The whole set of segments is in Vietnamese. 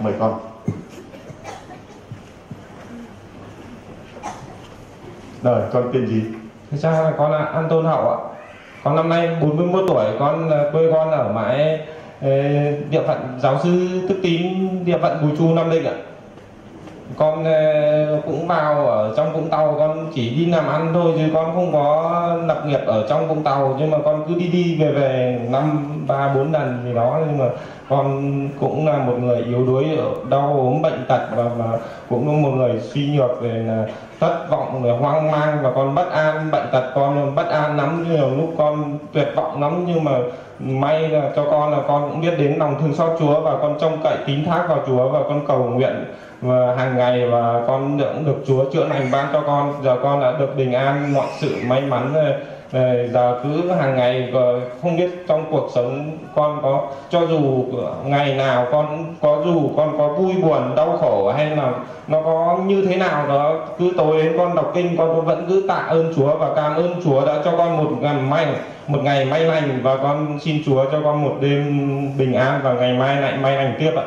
mời con. Rồi, con tên gì? Thưa cha, con là Anton Hậu ạ. Con năm nay 41 tuổi, quê con ở mãi địa phận giáo sư Tức Tín, địa phận Bùi Chu, Nam Định ạ. Con cũng vào ở trong Vũng Tàu, con chỉ đi làm ăn thôi chứ con không có lập nghiệp ở trong Vũng Tàu, nhưng mà con cứ đi về năm 3-4 lần gì đó. Nhưng mà con cũng là một người yếu đuối, đau ốm bệnh tật, và cũng là một người suy nhược, về là thất vọng, rồi hoang mang, và con bất an. Bệnh tật con bất an lắm, nhiều lúc con tuyệt vọng lắm, nhưng mà may là cho con là con cũng biết đến lòng thương xót Chúa, và con trông cậy tín thác vào Chúa, và con cầu nguyện và hàng ngày, và con được Chúa chữa lành ban cho con. Giờ con đã được bình an, mọi sự may mắn rồi. Giờ cứ hàng ngày, không biết trong cuộc sống con có, cho dù ngày nào con có, dù con có vui buồn đau khổ hay là nó có như thế nào đó, cứ tối đến con đọc kinh, con vẫn cứ tạ ơn Chúa và cảm ơn Chúa đã cho con một ngày may lành, và con xin Chúa cho con một đêm bình an, và ngày mai lại may lành tiếp ạ.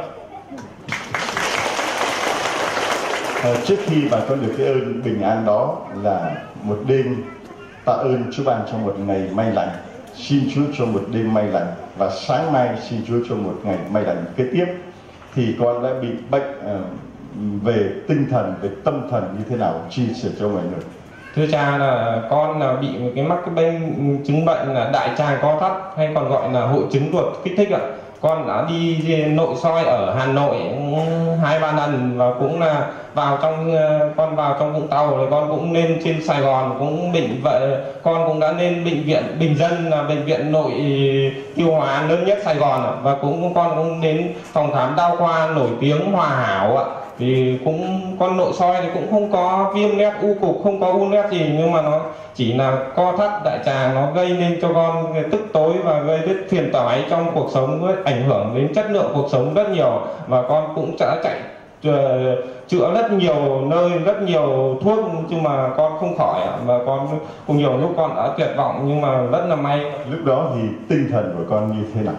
Trước khi bà con được cái ơn bình an đó là một đêm tạ ơn Chúa ban cho một ngày may lành, xin Chúa cho một đêm may lành, và sáng mai xin Chúa cho một ngày may lành kế tiếp. Thì con đã bị bệnh về tinh thần, về tâm thần như thế nào, chia sẻ cho mọi người. Thưa cha, là con là bị mắc cái chứng bệnh là đại tràng co thắt, hay còn gọi là hội chứng ruột kích thích ạ. Con đã đi nội soi ở Hà Nội 2-3 lần, và cũng là con vào trong Vũng Tàu, rồi con cũng lên trên Sài Gòn, cũng con cũng đã lên bệnh viện Bình Dân, là bệnh viện nội tiêu hóa lớn nhất Sài Gòn, và con cũng đến phòng khám đa khoa nổi tiếng Hòa Hảo ạ. Thì con nội soi thì cũng không có viêm loét, u cục, không có u loét gì, nhưng mà nó chỉ là co thắt đại tràng, nó gây nên cho con tức tối và gây rất phiền toái trong cuộc sống, với ảnh hưởng đến chất lượng cuộc sống rất nhiều. Và con cũng đã chạy chữa rất nhiều nơi, rất nhiều thuốc, nhưng mà con không khỏi, và con cũng nhiều lúc con đã tuyệt vọng, nhưng mà rất là may. Lúc đó thì tinh thần của con như thế nào?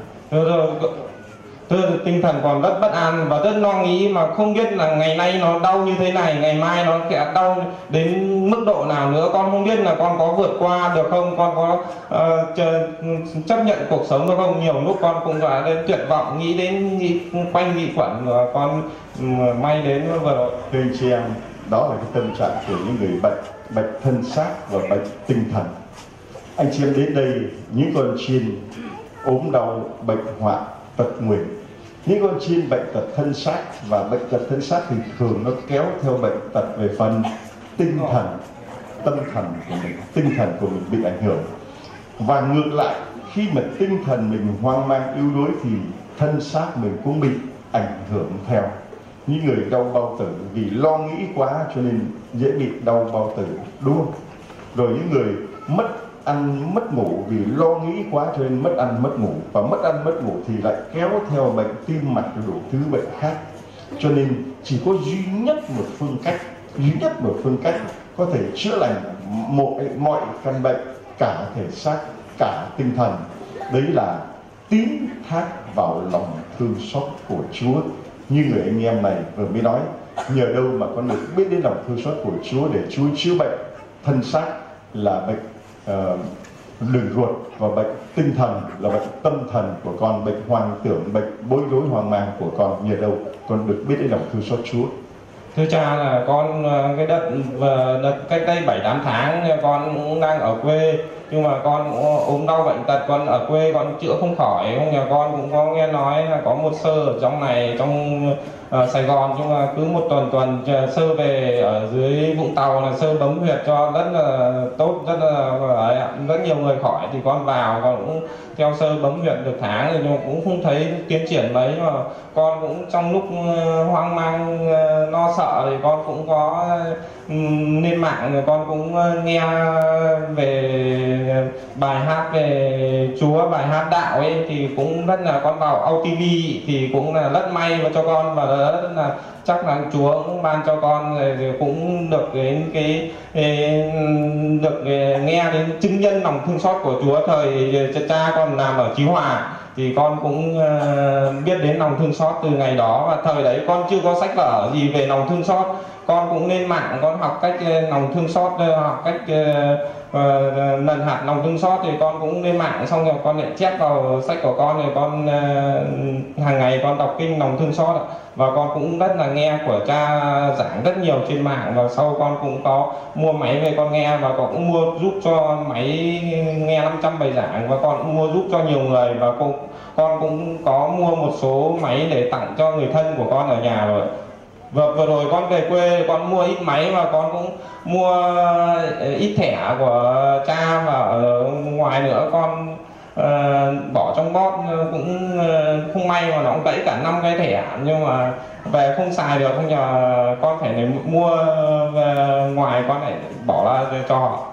Tinh thần còn rất bất an và rất lo nghĩ, mà không biết là ngày nay nó đau như thế này, ngày mai nó sẽ đau đến mức độ nào nữa. Con không biết là con có vượt qua được không, con có chấp nhận cuộc sống được không. Nhiều lúc con cũng đã đến tuyệt vọng, nghĩ đến quanh vi khuẩn, và con may đến vừa rồi. Thưa anh chị em, đó là cái tâm trạng của những người bệnh thân xác và bệnh tinh thần. Anh chị em đến đây, những con chiên ốm đau, bệnh hoạn, tật nguyền. Những con chiên bệnh tật thân xác, và bệnh tật thân xác thì thường nó kéo theo bệnh tật về phần tinh thần, tâm thần của mình, tinh thần của mình bị ảnh hưởng. Và ngược lại, khi mà tinh thần mình hoang mang yếu đuối thì thân xác mình cũng bị ảnh hưởng theo. Những người đau bao tử vì lo nghĩ quá cho nên dễ bị đau bao tử, đúng không? Rồi những người mất ăn mất ngủ vì lo nghĩ quá cho nên mất ăn mất ngủ, và mất ăn mất ngủ thì lại kéo theo bệnh tim mạch và đủ thứ bệnh khác. Cho nên chỉ có duy nhất một phương cách có thể chữa lành mọi căn bệnh, cả thể xác cả tinh thần, đấy là tín thác vào lòng thương xót của Chúa. Như người anh em này vừa mới nói, nhờ đâu mà con được biết đến lòng thương xót của Chúa để Chúa chữa bệnh thân xác là bệnh đường ruột, và bệnh tinh thần là bệnh tâm thần của con, bệnh hoang tưởng, bệnh bối rối hoang mang của con. Nhờ đâu con được biết đến lòng thương xót Chúa. Thưa cha, là con cái đợt cách đây 7-8 tháng con cũng đang ở quê, nhưng mà con ốm đau bệnh tật, con ở quê con chữa không khỏi. Nhà con cũng có nghe nói là có một sơ ở trong Sài Gòn, nhưng mà cứ một tuần sơ về ở dưới Vũng Tàu là sơ bấm huyệt cho rất là tốt, rất nhiều người khỏi. Thì con vào, con cũng theo sơ bấm huyệt được tháng rồi, nhưng mà cũng không thấy tiến triển mấy. Mà con cũng trong lúc hoang mang lo sợ thì con cũng có lên mạng, rồi con cũng nghe về bài hát về Chúa, bài hát đạo ấy, thì cũng rất là, con vào AuTV thì cũng là rất may và cho con, và rất là chắc là Chúa cũng ban cho con rồi cũng được đến được nghe đến chứng nhân lòng thương xót của Chúa. Thời cha còn làm ở Chí Hòa thì con cũng biết đến lòng thương xót từ ngày đó. Và thời đấy con chưa có sách vở gì về lòng thương xót, con cũng lên mạng con học cách lòng thương xót, học cách lần hạt lòng thương xót. Thì con cũng lên mạng xong rồi con lại chép vào sách của con, rồi con hàng ngày con đọc kinh lòng thương xót. Và con cũng rất là nghe của cha giảng rất nhiều trên mạng, và sau con cũng có mua máy về con nghe, và con cũng mua giúp cho máy nghe 500 bài giảng, và con cũng mua giúp cho nhiều người, và con cũng có mua một số máy để tặng cho người thân của con ở nhà rồi. Vừa rồi con về quê con mua ít máy, và con cũng mua ít thẻ của cha, và ở ngoài nữa con bỏ trong bóp cũng không may mà nó cũng gãy cả 5 cái thẻ, nhưng mà về không xài được, không nhờ con phải mua ngoài, con lại bỏ ra cho họ.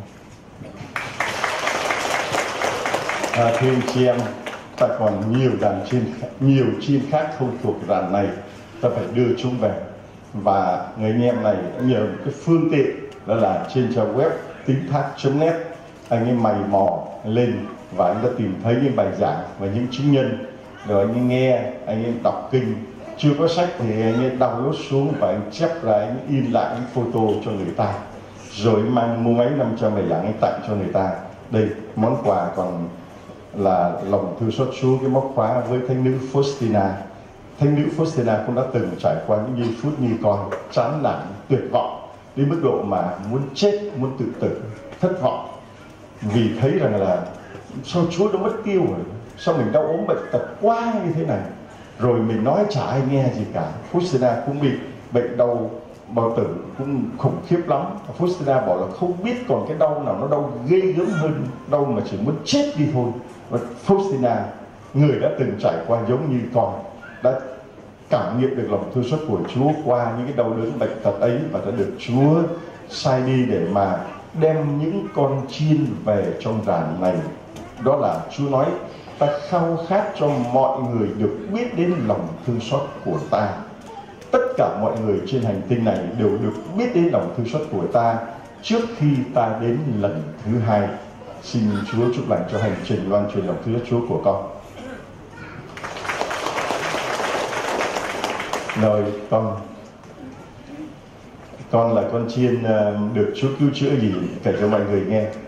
Thưa anh chị em, ta còn nhiều chim khác không thuộc đàn này, ta phải đưa chúng về. Và người anh em này nhờ một cái phương tiện đó là trên trang web tíntthác.net, anh ấy mày mò lên và anh đã tìm thấy những bài giảng và những chứng nhân, rồi anh ấy nghe, anh ấy đọc kinh. Chưa có sách thì anh ấy download xuống và anh chép lại, anh in lại những photo cho người ta, rồi mang mua máy 500 bài giảng anh tặng cho người ta. Đây, món quà còn là lòng thương xót Chúa, cái móc khóa với thánh nữ Faustina. Thánh nữ Faustina cũng đã từng trải qua những giây phút như con, chán nản, tuyệt vọng đến mức độ mà muốn chết, muốn tự tử, thất vọng vì thấy rằng là sao Chúa đã mất tiêu rồi, sao mình đau ốm bệnh tật quá như thế này, rồi mình nói chả ai nghe gì cả. Faustina cũng bị bệnh đau bao tử cũng khủng khiếp lắm. Faustina bảo là không biết còn cái đau nào nó đau ghê gớm hơn đau mà chỉ muốn chết đi thôi. Và Faustina, người đã từng trải qua giống như con, đã cảm nghiệm được lòng thương xót của Chúa qua những cái đau đớn bệnh tật ấy, và đã được Chúa sai đi để mà đem những con chiên về trong đàn này. Đó là Chúa nói, ta khao khát cho mọi người được biết đến lòng thương xót của ta. Tất cả mọi người trên hành tinh này đều được biết đến lòng thương xót của ta trước khi ta đến lần thứ hai. Xin Chúa chúc lành cho hành trình loan truyền lòng thương xót Chúa của con. Rồi con là con chiên được Chúa cứu chữa gì kể cho mọi người nghe.